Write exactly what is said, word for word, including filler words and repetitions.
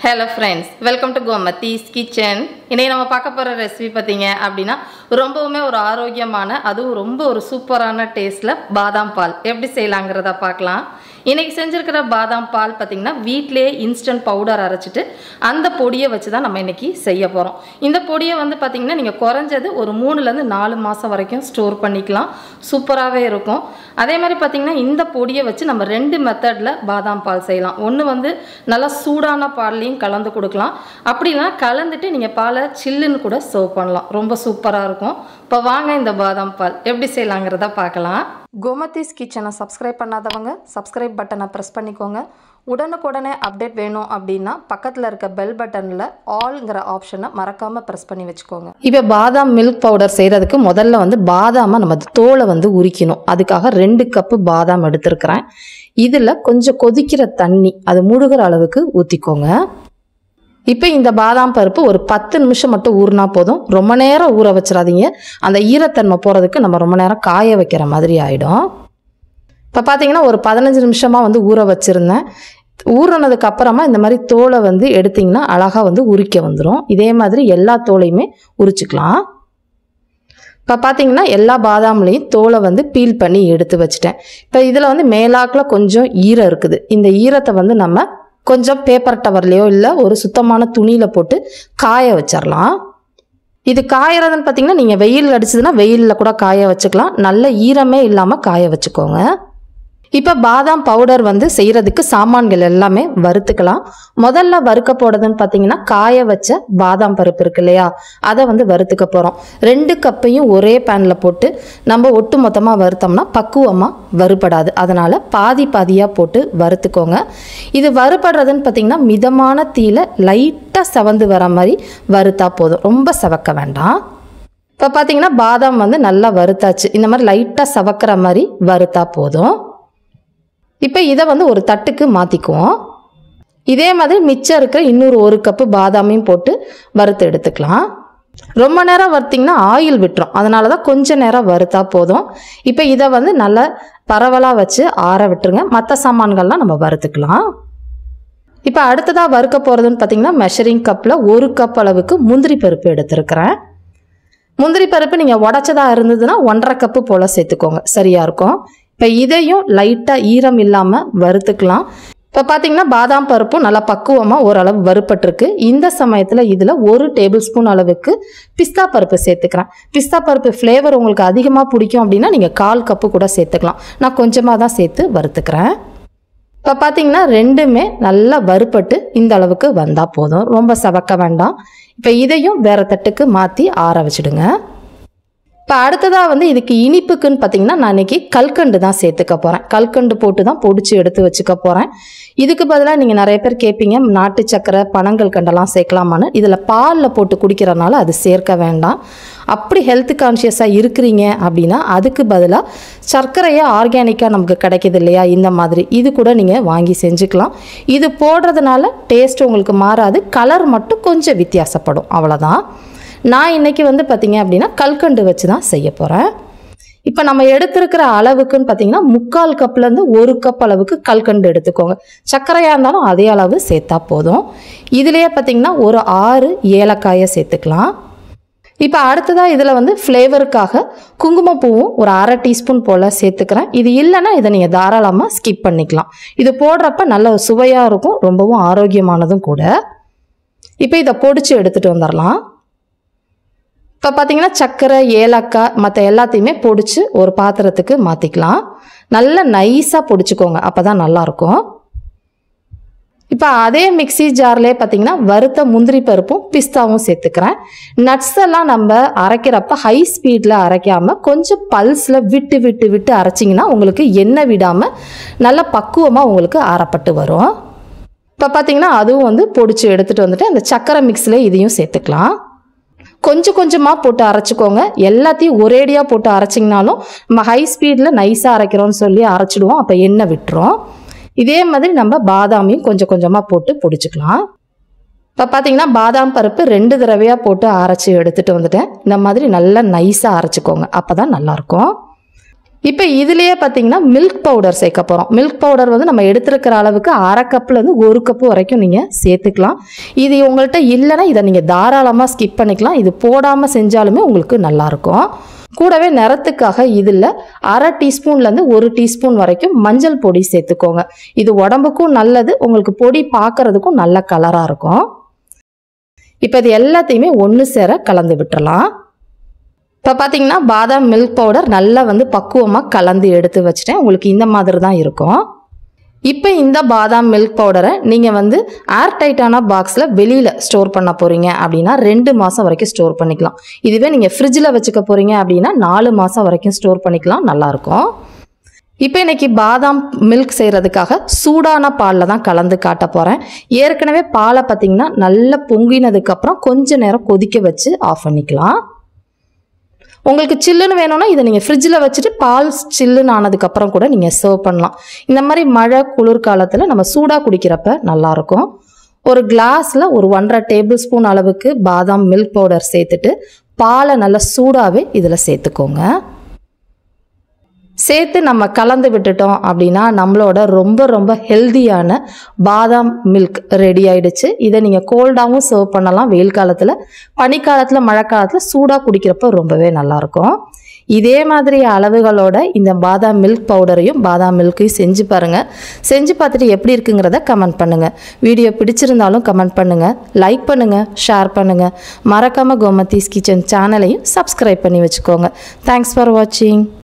Hello friends, welcome to Gomathi's kitchen. இன்னைக்கு நம்ம பார்க்க போற ரெசிபி பாத்தீங்க அப்படினா ரொம்பவுமே ஒரு ஆரோக்கியமான அதுவும் ரொம்ப ஒரு சூப்பரான டேஸ்ட்ல பாதாம் பால் எப்படி செய்யலாம்ங்கறத பார்க்கலாம். இன்னைக்கு செஞ்சிருக்கிற பாதாம் பால் பாத்தீங்கன்னா வீட்லயே இன்ஸ்டன்ட் பவுடர் அரைச்சிட்டு அந்த பொடியை வச்சு தான் நம்ம இன்னைக்கு செய்ய போறோம். இந்த பொடியை வந்து பாத்தீங்கன்னா நீங்க குறைஞ்சது ஒரு மூணு ல இருந்து நாலு மாசம் வரைக்கும் ஸ்டோர் பண்ணிக்கலாம். சூப்பராவே இருக்கும். அதே மாதிரி பாத்தீங்கன்னா இந்த பொடியை வச்சு நம்ம ரெண்டு மெத்தட்ல பாதாம் பால் செய்யலாம். ஒன்னு வந்து நல்லா சூடான பால்லையும் கலந்து கொடுக்கலாம். அப்படினா கலந்துட்டு நீங்க பாலை சில்லுன்னு கூட சர்வ் பண்ணலாம். ரொம்ப சூப்பரா இருக்கும். இப்போ வாங்க இந்த பாதாம் பால் எப்படி செய்யலாம்ங்கறத பார்க்கலாம். Gomathi's kitchen சப்ஸ்கிரைப் பண்ணாதவங்க சப்ஸ்கிரைப் பட்டனை பிரஸ் பண்ணிக்கோங்க. உடனுக்குடனே அப்டேட் வேணும் அப்படின்னா பக்கத்தில் இருக்க பெல் பட்டனில் ஆல்ங்கிற ஆப்ஷனை மறக்காமல் ப்ரெஸ் பண்ணி வச்சுக்கோங்க. இப்போ பாதாம் மில்க் பவுடர் செய்கிறதுக்கு முதல்ல வந்து பாதாமை நம்ம தோலை வந்து உரிக்கணும். அதுக்காக ரெண்டு கப்பு பாதாம் எடுத்துருக்கிறேன். இதில் கொஞ்சம் கொதிக்கிற தண்ணி அது முழுகிற அளவுக்கு ஊற்றிக்கோங்க. இப்போ இந்த பாதாம் பருப்பு ஒரு பத்து நிமிஷம் மட்டும் ஊறினா போதும். ரொம்ப நேரம் ஊற வச்சிடாதீங்க. அந்த ஈரத்தன்மை போகிறதுக்கு நம்ம ரொம்ப நேரம் காய வைக்கிற மாதிரி ஆகிடும். இப்போ பார்த்தீங்கன்னா ஒரு பதினஞ்சு நிமிஷமாக வந்து ஊற வச்சுருந்தேன். ஊறினதுக்கு அப்புறமா இந்த மாதிரி தோலை வந்து எடுத்திங்கன்னா அழகாக வந்து உரிக்க வந்துடும். இதே மாதிரி எல்லா தோலையுமே உரிச்சுக்கலாம். இப்போ பார்த்தீங்கன்னா எல்லா பாதாம்லேயும் தோலை வந்து பீல் பண்ணி எடுத்து வச்சுட்டேன். இப்போ இதில் வந்து மேலாக்கில் கொஞ்சம் ஈரம் இருக்குது. இந்த ஈரத்தை வந்து நம்ம கொஞ்சம் பேப்பர் டவர்லையோ இல்லை ஒரு சுத்தமான துணியில் போட்டு காய வச்சிடலாம். இது காயறதுன்னு பார்த்தீங்கன்னா நீங்கள் வெயில் அடிச்சதுன்னா வெயிலில் கூட காய வச்சுக்கலாம். நல்ல ஈரமே இல்லாமல் காய வச்சுக்கோங்க. இப்போ பாதாம் பவுடர் வந்து செய்கிறதுக்கு சாமான்கள் எல்லாமே வறுத்துக்கலாம். முதல்ல வறுக்க போடுறதுன்னு பார்த்தீங்கன்னா காய வச்ச பாதாம் பருப்பு இருக்கு இல்லையா, அதை வந்து வறுத்துக்க போகிறோம். ரெண்டு கப்பையும் ஒரே பேனில் போட்டு நம்ம ஒட்டு மொத்தமாக வறுத்தோம்னா பக்குவமாக வறுபடாது. அதனால் பாதி பாதியாக போட்டு வறுத்துக்கோங்க. இது வறுபடுறதுன்னு பார்த்தீங்கன்னா மிதமான தீயில லைட்டாக செவந்து வர மாதிரி வறுத்தா போதும். ரொம்ப செவக்க வேண்டாம். இப்போ பார்த்தீங்கன்னா பாதாம் வந்து நல்லா வறுத்தாச்சு. இந்த மாதிரி லைட்டாக செவக்கிற மாதிரி வறுத்தா போதும். இப்போ இதை வந்து ஒரு தட்டுக்கு மாற்றிக்குவோம். இதே மாதிரி மிச்சம் இருக்கிற இன்னொரு ஒரு கப்பு பாதாமையும் போட்டு வறுத்து எடுத்துக்கலாம். ரொம்ப நேரம் வறுத்திங்கன்னா ஆயில் விட்டுரும். அதனால தான் கொஞ்சம் நேரம் வறுத்தா போதும். இப்போ இதை வந்து நல்லா பரவலாக வச்சு ஆற விட்டுருங்க. மற்ற சாமான்கள்லாம் நம்ம வறுத்துக்கலாம். இப்போ அடுத்ததாக வறுக்க போகிறதுன்னு பார்த்தீங்கன்னா மெஷரிங் கப்பில் ஒரு கப் அளவுக்கு முந்திரி பருப்பு எடுத்துருக்கிறேன். முந்திரி பருப்பு நீங்கள் உடச்சதாக இருந்ததுன்னா ஒன்றரை கப்பு போல் சேர்த்துக்கோங்க, சரியாக இருக்கும். இப்போ இதையும் லைட்டாக ஈரம் இல்லாமல் வறுத்துக்கலாம். இப்போ பார்த்தீங்கன்னா பாதாம் பருப்பும் நல்லா பக்குவமாக ஓரளவு வறுப்பட்டிருக்கு. இந்த சமயத்தில் இதில் ஒரு டேபிள் ஸ்பூன் அளவுக்கு பிஸ்தா பருப்பு சேர்த்துக்கிறேன். பிஸ்தா பருப்பு ஃப்ளேவர் உங்களுக்கு அதிகமாக பிடிக்கும் அப்படின்னா நீங்கள் கால் கப்பு கூட சேர்த்துக்கலாம். நான் கொஞ்சமாக தான் சேர்த்து வறுத்துக்கிறேன். இப்போ பார்த்தீங்கன்னா ரெண்டுமே நல்லா வறுப்பட்டு இந்த அளவுக்கு வந்தால் போதும். ரொம்ப சவக்க வேண்டாம். இப்போ இதையும் வேறு தட்டுக்கு மாற்றி ஆற வச்சுடுங்க. இப்போ அடுத்ததாக வந்து இதுக்கு இனிப்புக்குன்னு பார்த்தீங்கன்னா நான் இன்றைக்கி கல்கண்டு தான் சேர்த்துக்க போகிறேன். கல்கண்டு போட்டு தான் பொடிச்சு எடுத்து வச்சுக்க போகிறேன். இதுக்கு பதிலாக நீங்கள் நிறைய பேர் கேட்பீங்க நாட்டு சக்கரை பனங்கள் கண்டெல்லாம் சேர்க்கலாமான்னு. இதில் பாலில் போட்டு குடிக்கிறனால அது சேர்க்க வேண்டாம். அப்படி ஹெல்த் கான்ஷியஸாக இருக்கிறீங்க அப்படின்னா அதுக்கு பதிலாக சர்க்கரையை ஆர்கானிக்காக நமக்கு கிடைக்கிது இல்லையா, இந்த மாதிரி இது கூட நீங்கள் வாங்கி செஞ்சுக்கலாம். இது போடுறதுனால டேஸ்ட் உங்களுக்கு மாறாது, கலர் மட்டும் கொஞ்சம் வித்தியாசப்படும், அவ்வளோதான். நான் இன்றைக்கி வந்து பார்த்திங்க அப்படின்னா கல்கண்டு வச்சு தான் செய்ய போகிறேன். இப்போ நம்ம எடுத்துருக்கிற அளவுக்குன்னு பார்த்தீங்கன்னா முக்கால் கப்லேருந்து ஒரு கப் அளவுக்கு கல்கண்டு எடுத்துக்கோங்க. சர்க்கரையாக இருந்தாலும் அதே அளவு சேர்த்தா போதும். இதுலேயே பார்த்திங்கன்னா ஒரு ஆறு ஏலக்காயை சேர்த்துக்கலாம். இப்போ அடுத்ததாக இதில் வந்து ஃப்ளேவருக்காக குங்குமப்பூவும் ஒரு அரை டீஸ்பூன் போல் சேர்த்துக்கிறேன். இது இல்லைன்னா இதை நீங்கள் தாராளமாக ஸ்கிப் பண்ணிக்கலாம். இது போடுறப்ப நல்ல சுவையாக இருக்கும், ரொம்பவும் ஆரோக்கியமானதும் கூட. இப்போ இதை பொடிச்சு எடுத்துகிட்டு வந்துடலாம். இப்போ பார்த்தீங்கன்னா சர்க்கரை ஏலக்காய் மற்ற எல்லாத்தையுமே பொடிச்சு ஒரு பாத்திரத்துக்கு மாற்றிக்கலாம். நல்லா நைஸாக பொடிச்சுக்கோங்க, அப்போ தான் நல்லாயிருக்கும். இப்போ அதே மிக்சி ஜார்லேயே பார்த்தீங்கன்னா வறுத்த முந்திரி பருப்பும் பிஸ்தாவும் சேர்த்துக்கிறேன். நட்ஸ் எல்லாம் நம்ம அரைக்கிறப்ப ஹை ஸ்பீடில் அரைக்காமல் கொஞ்சம் பல்ஸில் விட்டு விட்டு விட்டு அரைச்சிங்கன்னா உங்களுக்கு எண்ணெய் விடாமல் நல்ல பக்குவமாக உங்களுக்கு அரைப்பட்டு வரும். இப்போ பார்த்தீங்கன்னா அதுவும் வந்து பொடிச்சு எடுத்துகிட்டு வந்துட்டு அந்த சர்க்கரை மிக்ஸில் இதையும் சேர்த்துக்கலாம். கொஞ்சம் கொஞ்சமாக போட்டு அரைச்சிக்கோங்க. எல்லாத்தையும் ஒரேடியாக போட்டு அரைச்சிங்கனாலும் நம்ம ஹை ஸ்பீடில் நைஸாக அரைக்கிறோன்னு சொல்லி அரைச்சிடுவோம், அப்போ எண்ணெய் விட்டுரும். இதே மாதிரி நம்ம பாதாமையும் கொஞ்சம் கொஞ்சமாக போட்டு பொடிச்சுக்கலாம். இப்போ பார்த்தீங்கன்னா பாதாம் பருப்பு ரெண்டு தடவையாக போட்டு அரைச்சி எடுத்துகிட்டு வந்துட்டேன். இந்த மாதிரி நல்லா நைஸாக அரைச்சிக்கோங்க, அப்போ தான் நல்லாயிருக்கும். இப்போ இதுலேயே பார்த்தீங்கன்னா மில்க் பவுடர் சேர்க்க போகிறோம். மில்க் பவுடர் வந்து நம்ம எடுத்துருக்கிற அளவுக்கு அரை கப்புலேருந்து ஒரு கப்பு வரைக்கும் நீங்கள் சேர்த்துக்கலாம். இது உங்கள்கிட்ட இல்லைன்னா இதை நீங்கள் தாராளமாக ஸ்கிப் பண்ணிக்கலாம். இது போடாமல் செஞ்சாலுமே உங்களுக்கு நல்லாயிருக்கும். கூடவே நிறத்துக்காக இதில் அரை டீஸ்பூன்லேருந்து ஒரு டீஸ்பூன் வரைக்கும் மஞ்சள் பொடி சேர்த்துக்கோங்க. இது உடம்புக்கும் நல்லது, உங்களுக்கு பொடி பார்க்குறதுக்கும் நல்ல கலராக இருக்கும். இப்போ இது எல்லாத்தையுமே ஒன்று சேர கலந்து விட்டுறலாம். இப்போ பார்த்தீங்கன்னா பாதாம் மில்க் பவுடர் நல்லா வந்து பக்குவமாக கலந்து எடுத்து வச்சுட்டேன். உங்களுக்கு இந்த மாதிரி தான் இருக்கும். இப்போ இந்த பாதாம் மில்க் பவுடரை நீங்கள் வந்து ஏர் டைட்டான பாக்ஸில் வெளியில் ஸ்டோர் பண்ண போகிறீங்க அப்படின்னா ரெண்டு மாதம் வரைக்கும் ஸ்டோர் பண்ணிக்கலாம். இதுவே நீங்கள் ஃப்ரிட்ஜில் வச்சுக்க போகிறீங்க அப்படின்னா நாலு மாதம் வரைக்கும் ஸ்டோர் பண்ணிக்கலாம், நல்லாயிருக்கும். இப்போ இன்றைக்கி பாதாம் மில்க் செய்கிறதுக்காக சூடான பாலில் தான் கலந்து காட்ட போகிறேன். ஏற்கனவே பாலை பார்த்திங்கன்னா நல்லா பொங்கினதுக்கப்புறம் கொஞ்ச நேரம் கொதிக்க வச்சு ஆஃப் பண்ணிக்கலாம். உங்களுக்கு சில்லுன்னு வேணும்னா இதை நீங்கள் ஃப்ரிட்ஜில் வச்சுட்டு பால் சில்லுன்னு ஆனதுக்கப்புறம் கூட நீங்கள் சர்வ் பண்ணலாம். இந்த மாதிரி மழை குளிர்காலத்தில் நம்ம சூடாக குடிக்கிறப்ப நல்லாயிருக்கும். ஒரு கிளாஸில் ஒரு ஒன்றரை டேபிள் ஸ்பூன் அளவுக்கு பாதாம் மில்க் பவுடர் சேர்த்துட்டு பாலை நல்லா சூடாகவே இதில் சேர்த்துக்கோங்க. சேர்த்து நம்ம கலந்து விட்டுட்டோம் அப்படின்னா நம்மளோட ரொம்ப ரொம்ப ஹெல்தியான பாதாம் மில்க் ரெடி ஆயிடுச்சு. இதை நீங்கள் கோல்டாகவும் சர்வ் பண்ணலாம். வெயில் காலத்தில், பனிக்காலத்தில், மழை காலத்தில் சூடாக குடிக்கிறப்ப ரொம்பவே நல்லாயிருக்கும். இதே மாதிரி அளவுகளோட இந்த பாதாம் மில்க் பவுடரையும் பாதாம் மில்க்கையும் செஞ்சு பாருங்கள். செஞ்சு பார்த்துட்டு எப்படி இருக்குங்கிறத கமெண்ட் பண்ணுங்கள். வீடியோ பிடிச்சிருந்தாலும் கமெண்ட் பண்ணுங்கள், லைக் பண்ணுங்கள், ஷேர் பண்ணுங்கள். மறக்காமல் கோமதிஸ் கிச்சன் சேனலையும் சப்ஸ்கிரைப் பண்ணி வச்சுக்கோங்க. தேங்க்ஸ் ஃபார் வாட்சிங்.